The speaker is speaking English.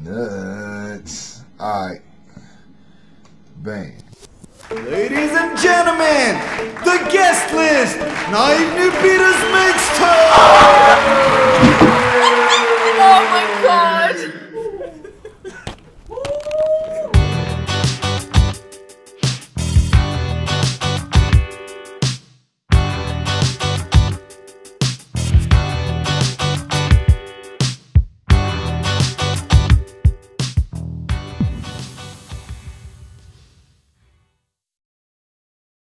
Nuts. Alright. Bang. Ladies and gentlemen, the guest list, Naive New Beaters Mixtape!